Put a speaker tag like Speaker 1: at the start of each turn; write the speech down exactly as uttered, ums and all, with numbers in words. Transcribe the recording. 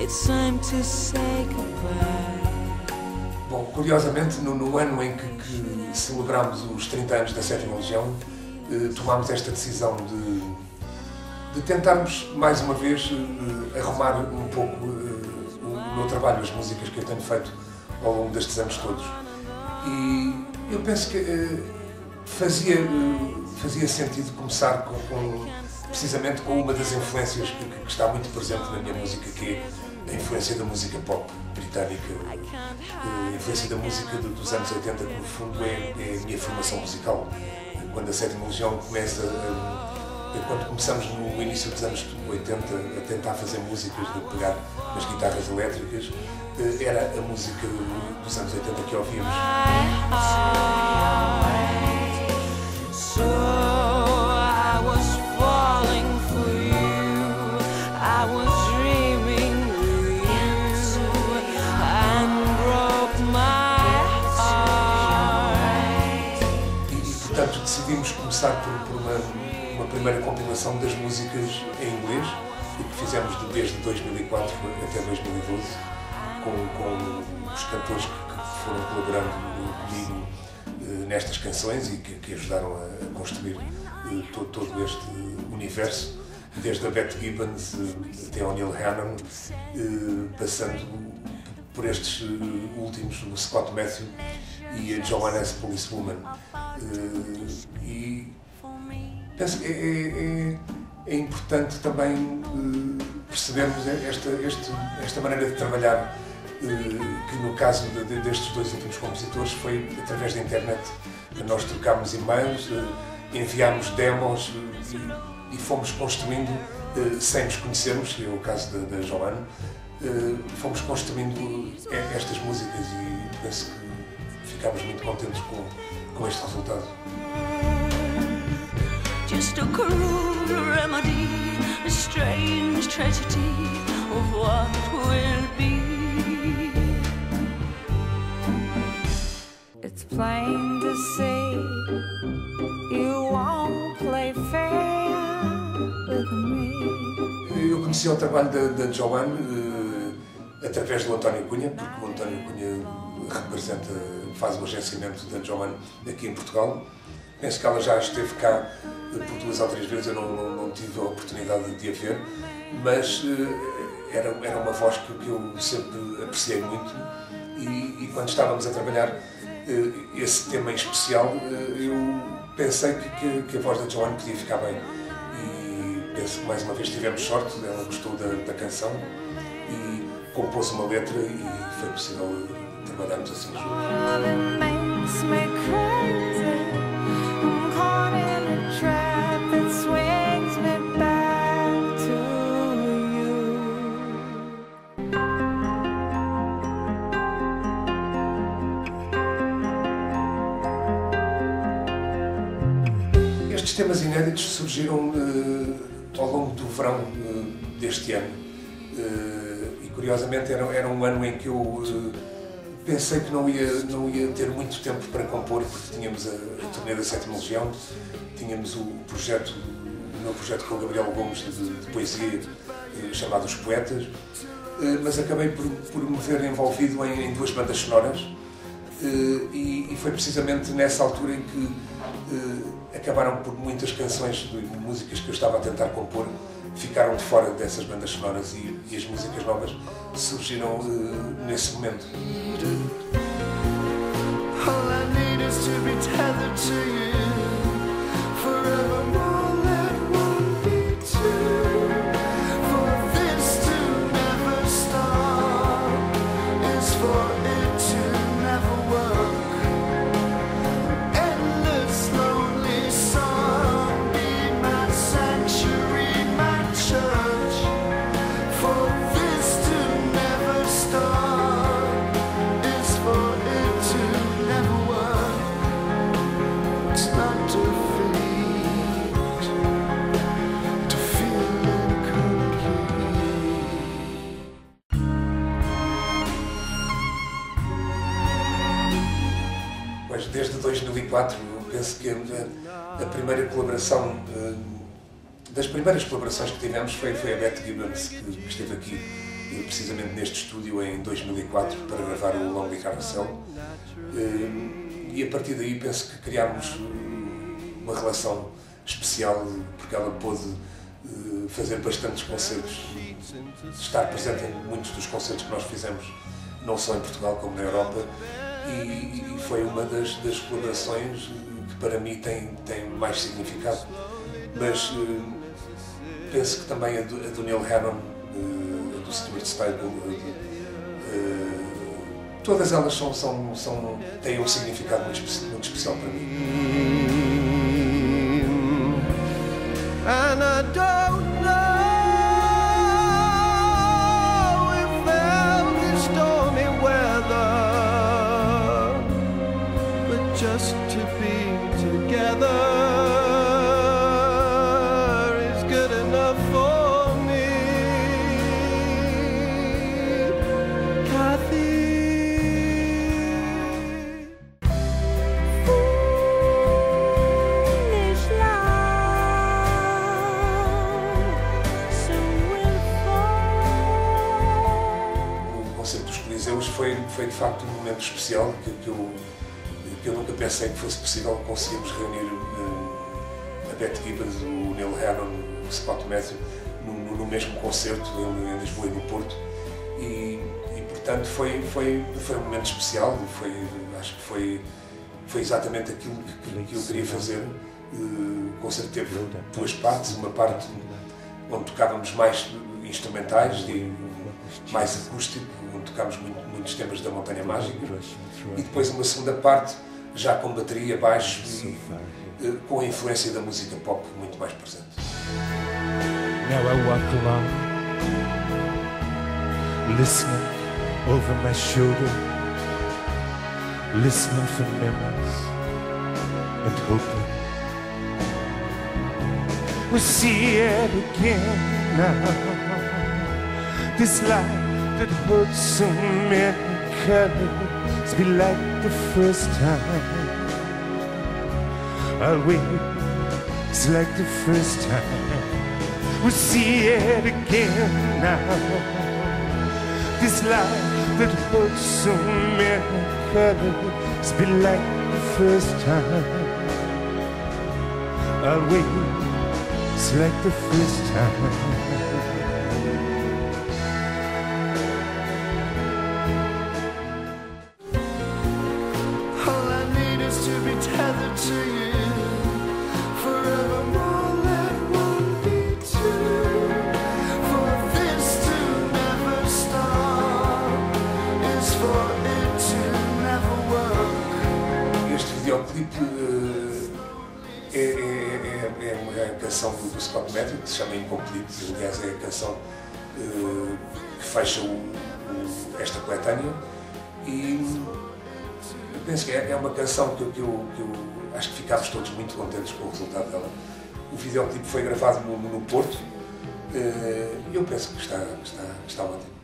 Speaker 1: It's time to say goodbye.
Speaker 2: Bom, curiosamente, no, no ano em que, que celebramos os trinta anos da Sétima Legião, eh, tomámos esta decisão de, de tentarmos, mais uma vez, eh, arrumar um pouco eh, o meu trabalho, as músicas que eu tenho feito ao longo destes anos todos. E eu penso que eh, fazia, eh, fazia sentido começar com, com, precisamente com uma das influências que, que está muito presente na minha música, que é a influência da música pop britânica, a influência da música dos anos oitenta, que no fundo é, é a minha formação musical. Quando a Sétima Legião começa, a, quando começamos no início dos anos oitenta a tentar fazer músicas, de pegar nas guitarras elétricas, era a música dos anos oitenta que ouvíamos. Portanto, decidimos começar por, por uma, uma primeira compilação das músicas em inglês, o que fizemos desde dois mil e quatro até dois mil e doze, com, com os cantores que, que foram colaborando comigo eh, nestas canções e que, que ajudaram a, a construir eh, todo, todo este universo, desde a Beth Gibbons eh, até ao Neil Hannon, eh, passando por estes uh, últimos, o Scott Matthew e a Joanna as Policewoman. Uh, e penso que é, é, é importante também uh, percebermos esta, este, esta maneira de trabalhar, uh, que no caso de, de, destes dois últimos compositores foi através da internet. Nós trocámos e-mails, uh, enviámos demos uh, e, e fomos construindo, uh, sem nos conhecermos, é o caso da, da Joanna. Uh, fomos construindo estas músicas e penso que ficámos muito contentes com, com este resultado.
Speaker 1: Just a cruel remedy, a strange tragedy of what will be. It's plain to see you won't play fair with me.
Speaker 2: Eu conheci o trabalho da, da Joanna uh, através do António Cunha, porque o António Cunha representa, faz o agenciamento da Joanna aqui em Portugal. Penso que ela já esteve cá por duas ou três vezes, eu não, não, não tive a oportunidade de a ver, mas uh, era, era uma voz que, que eu sempre apreciei muito e, e quando estávamos a trabalhar uh, esse tema em especial, uh, eu pensei que, que, que a voz da Joanna podia ficar bem. E penso que mais uma vez tivemos sorte, ela gostou da, da canção e compôs uma letra e foi possível trabalharmos assim juntos. Estes temas inéditos surgiram uh, ao longo do verão uh, deste ano. Uh, e curiosamente era, era um ano em que eu uh, pensei que não ia, não ia ter muito tempo para compor, porque tínhamos a, a turnê da Sétima Legião, tínhamos o projeto, o meu projeto com o Gabriel Gomes de, de poesia uh, chamado Os Poetas, uh, mas acabei por, por me ver envolvido em, em duas bandas sonoras uh, e, e foi precisamente nessa altura em que uh, acabaram por muitas canções de músicas que eu estava a tentar compor ficaram de fora dessas bandas sonoras e, e as músicas novas surgiram uh, nesse momento. Desde dois mil e quatro, eu penso que a, a primeira colaboração, das primeiras colaborações que tivemos foi, foi a Beth Gibbons, que, que esteve aqui precisamente neste estúdio em dois mil e quatro para gravar o Lonely Carousel, e a partir daí penso que criámos uma relação especial, porque ela pôde fazer bastantes concertos, estar presente em muitos dos concertos que nós fizemos, não só em Portugal como na Europa, e, e foi uma das, das colaborações que para mim tem, tem mais significado. Mas uh, penso que também a do, a do Neil Hannon, uh, a do Stuart Stable, uh, uh, todas elas são, são, são, têm um significado muito, muito especial para mim.
Speaker 3: And I don't know if there'll be stormy weather, but just to be together is good enough for me, Kathy.
Speaker 2: Foi, foi de facto um momento especial que, que, eu, que eu nunca pensei que fosse possível conseguirmos reunir uh, a Beth Gibbons, o Neil Hannon, o Scott Matthew no, no mesmo concerto em, em Lisboa e no Porto, e, e portanto foi, foi, foi um momento especial. Foi, acho que foi, foi exatamente aquilo que, que eu queria fazer. Uh, o concerto teve duas partes, uma parte onde tocávamos mais instrumentais e mais acústico, onde tocámos muito, muitos temas da Montanha Mágica, e depois uma segunda parte já com bateria, baixo e uh, com a influência da música pop muito mais presente.
Speaker 3: Now I walk along, listening over my shoulder, listening for memories and hoping we'll see it again now. This life that hurts so many colors be like the first time. I'll wait, it's like the first time. We'll see it again now. This life that hurts so many colors be like the first time. I'll wait, it's like the first time. Tethered to you forevermore, that won't be true. For this to never stop is for it to never work.
Speaker 2: Este videoclipe uh, é, é, é, é a canção do, do Scott Matthew, que se chama Incomplete. Aliás, é a canção uh, que fecha o, o, esta coletânea, e penso que é uma canção que eu, que, eu, que eu acho que ficámos todos muito contentes com o resultado dela. O videoclipe foi gravado no, no Porto, e eu penso que está, está, está ótimo.